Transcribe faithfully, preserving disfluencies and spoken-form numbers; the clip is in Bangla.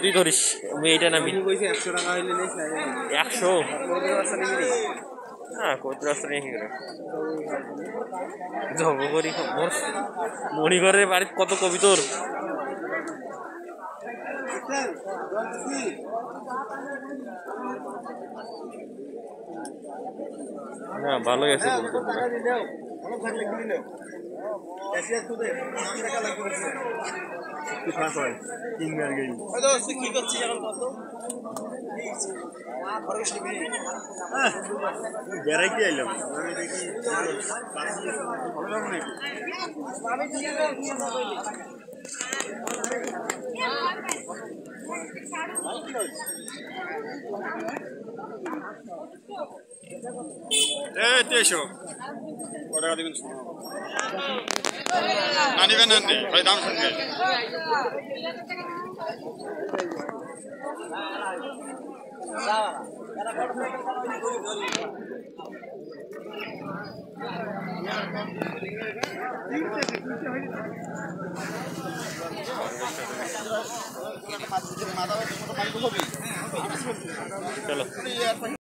তুই ধরিস আমি এইটা নামি একশো টাকা হইলে একশো হ্যাঁ কবিতর রাস্তা নিয়ে কি করে জব করি মণিঘরের বাড়ির কত কবিতর না ভালোই আছে বেড়াইতে আইলাম এসো কটা দিবেন না নিবেন না ভাই দাম শুনবে চলো